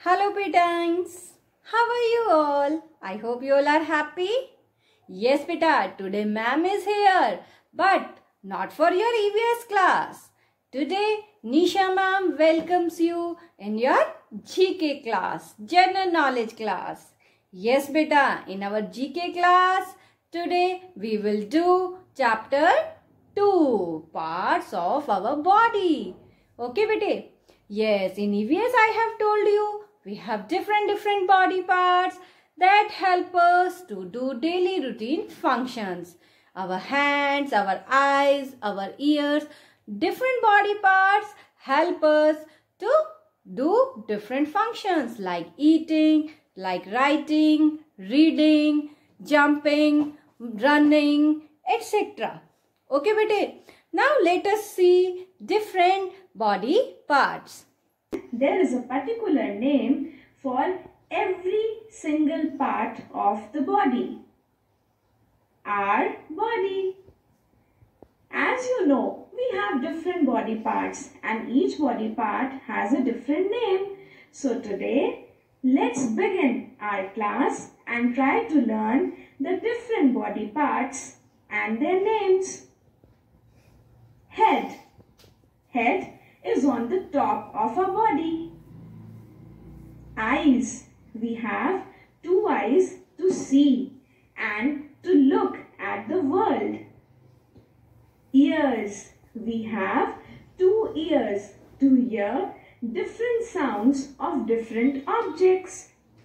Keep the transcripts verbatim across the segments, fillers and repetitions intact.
Hello Petines, how are you all? I hope you all are happy. Yes beta, today ma'am is here, but not for your E V S class. Today Nisha ma'am welcomes you in your G K class, General Knowledge class. Yes beta, in our G K class, today we will do chapter two, parts of our body. Okay beta? Yes, in E V S I have told you, we have different different body parts that help us to do daily routine functions. Our hands, our eyes, our ears, different body parts help us to do different functions like eating, like writing, reading, jumping, running, et cetera. Okay, bete? Now let us see different body parts. There is a particular name for every single part of the body. Our body. As you know, we have different body parts and each body part has a different name. So today, let's begin our class and try to learn the different body parts and their names. Head. Head is on the top of our body. Eyes. We have two eyes to see and to look at the world. Ears. We have two ears to hear different sounds of different objects.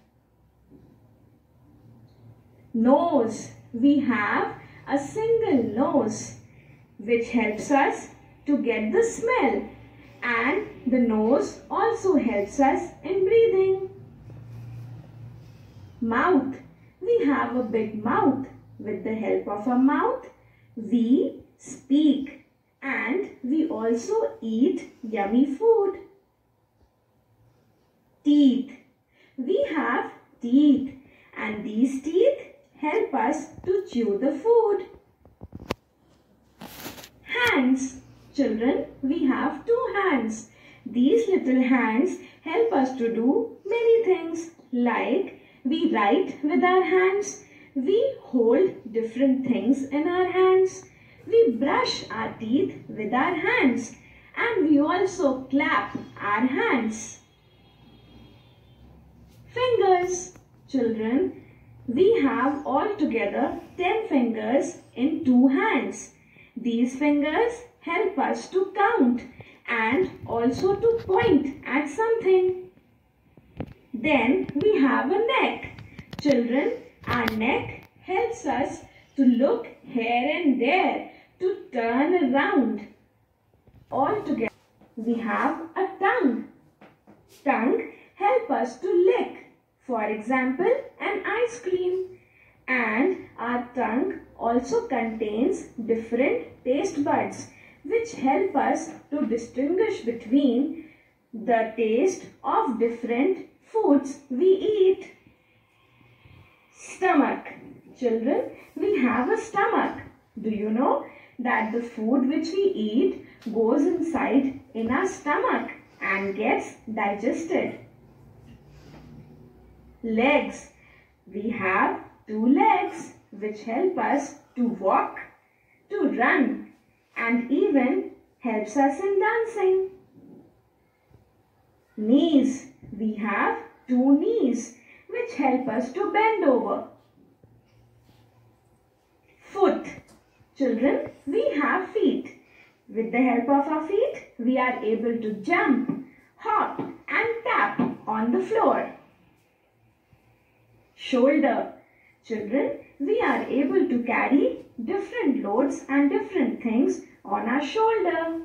Nose. We have a single nose which helps us to get the smell, and the nose also helps us in breathing. Mouth. We have a big mouth. With the help of a mouth, we speak and we also eat yummy food. Teeth. We have teeth and these teeth help us to chew the food. Hands. Children, we have two hands. These little hands help us to do many things, like we write with our hands, we hold different things in our hands, we brush our teeth with our hands, and we also clap our hands. Fingers. Children, we have altogether ten fingers in two hands. These fingers help us to count and also to point at something. Then we have a neck. Children, our neck helps us to look here and there, to turn around. Altogether, we have a tongue. Tongue help us to lick. For example, an ice cream. And our tongue also contains different taste buds which help us to distinguish between the taste of different foods we eat. Stomach. Children, we have a stomach. Do you know that the food which we eat goes inside in our stomach and gets digested? Legs. We have two legs which help us to walk, to run, and even helps us in dancing. Knees. We have two knees which help us to bend over. Foot. Children, we have feet. With the help of our feet, we are able to jump, hop, and tap on the floor. Shoulder. Children, we are able to carry different loads and different things on our shoulder.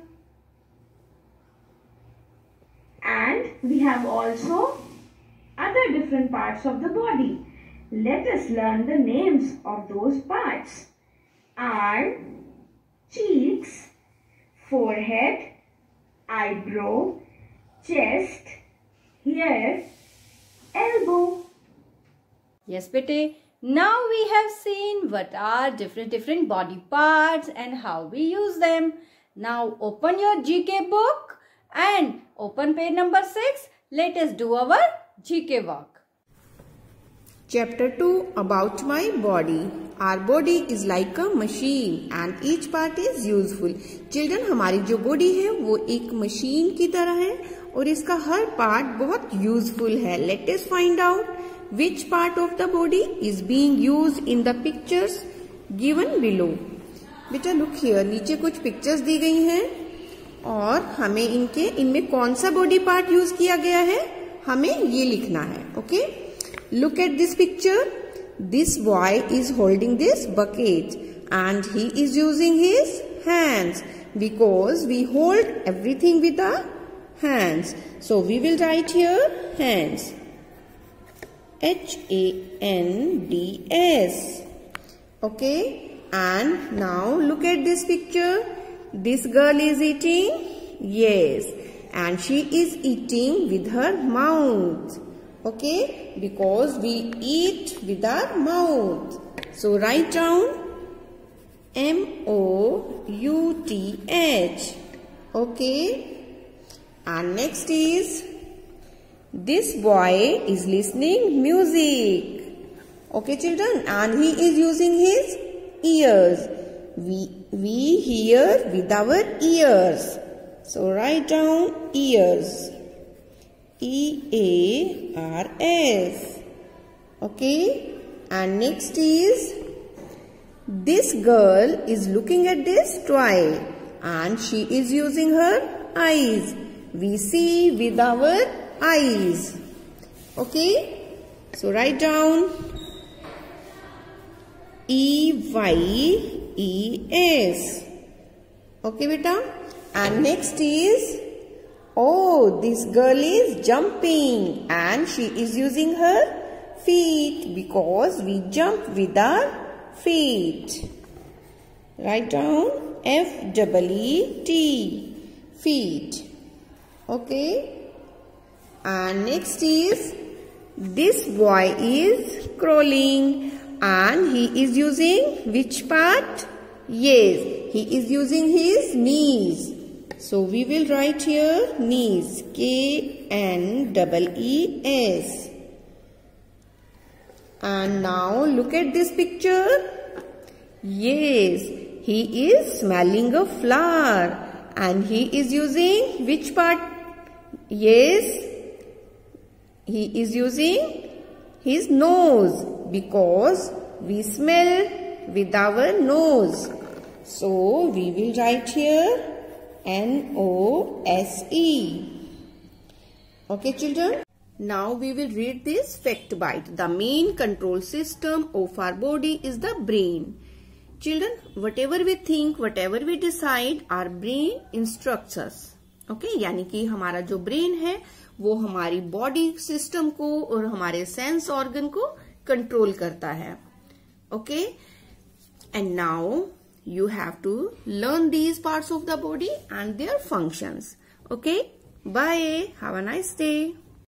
And we have also other different parts of the body. Let us learn the names of those parts. Arm, cheeks, forehead, eyebrow, chest, hair, elbow. Yes, bete. Now we have seen what are different different body parts and how we use them. Now open your G K book and open page number six. Let us do our G K work. Chapter two about my body. Our body is like a machine and each part is useful. Children, हमारी जो body है वो एक machine की तरह है और इसका हर part बहुत useful है. Let us find out which part of the body is being used in the pictures given below. बेटा look here, नीचे कुछ pictures दी गई हैं और हमें इनके इनमें कौन सा body part use किया गया है हमें ये लिखना है. Okay? Look at this picture. This boy is holding this bucket and he is using his hands because we hold everything with our hands. So we will write here hands. H A N D S. Okay. And now look at this picture. This girl is eating. Yes. And she is eating with her mouth. Okay, because we eat with our mouth. So write down M O U T H. Okay, and next is this boy is listening music. Okay, children, and he is using his ears. We we hear with our ears. So write down ears. E A R S. Okay, and next is this girl is looking at this toy and she is using her eyes. We see with our eyes. Okay, so write down E Y E S. Okay, beta, and next is oh, this girl is jumping and she is using her feet because we jump with our feet. Write down F E E T, feet. Okay. And next is this boy is crawling and he is using which part? Yes, he is using his knees. So we will write here knees, K N E E S. And now look at this picture. Yes, he is smelling a flower and he is using which part? Yes, he is using his nose because we smell with our nose. So we will write here N O S E. Okay, children. Now we will read this fact bite. The main control system of our body is the brain. Children, whatever we think, whatever we decide, our brain instructs us. Okay, यानी कि हमारा जो brain है वो हमारी body system को और हमारे sense organ को control करता है. Okay, and now you have to learn these parts of the body and their functions. Okay, bye. Have a nice day.